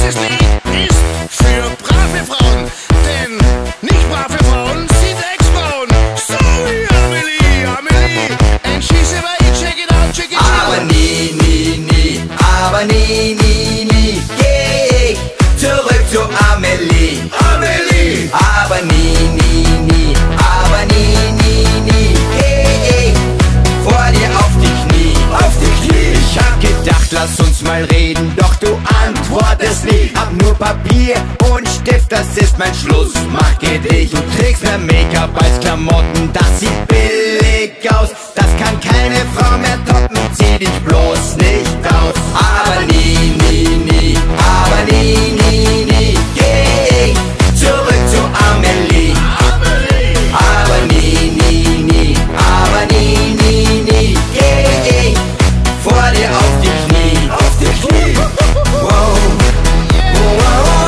Dieses Lied ist für brave Frauen, denn nicht brave Frauen sind Ex-Frauen. So wie Amelie, Amelie, and she's away, check it out, check it out. Aber nie, nie, nie, aber nie, nie, nie geh ich zurück zu Amelie. Amelie, Aber nie, nie, nie, aber nie, nie, nie geh ich vor dir auf die Knie. auf die Knie. Ich hab gedacht, lass uns mal reden, doch du antwortest nie. Hab nur Papier und Stift, das ist mein Schlussmachgedicht. Du trägst mehr Make-up als Klamotten, das sieht billig aus. Das kann keine Frau mehr toppen, zieh dich bloß nicht aus. Aber nie, nie, nie, aber nie, nie, nie geh ich zurück zu Amelie. Amelie, Aber nie, nie, nie, aber nie, nie, nie geh ich vor dir auf die Knie. auf die Knie. Wow. Wow.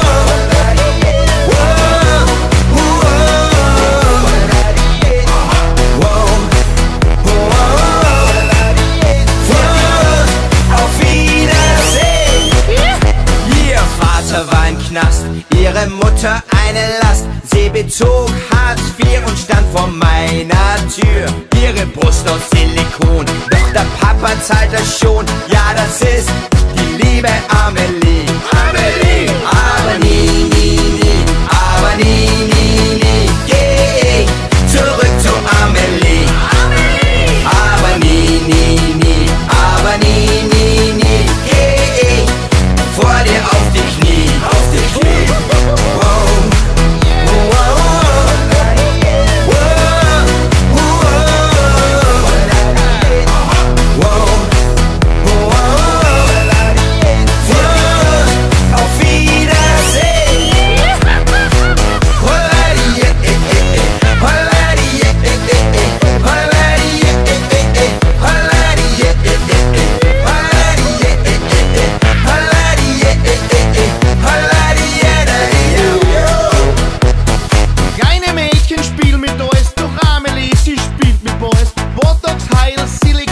Auf Wiedersehen. Ihr Vater war im Knast, ihre Mutter eine Last. Sie bezog Hartz IV und stand vor meiner Tür. Ihre Brust aus Silikon, doch der Papa zahlt das schon. Ja, das ist die liebe Amelie. Amelie, Aber nie, nie, nie, aber nie, nie, nie geh ich zurück zu Amelie. Amelie, Aber nie, nie, nie, aber nie, nie, nie geh ich vor dir auf die Knie. auf die Knie. Wow. Auf Wiedersehen. Kleine Mädchen spielen mit Boys, doch Amelie, sie spielt mit Boys. Botox, Heil, Silikon.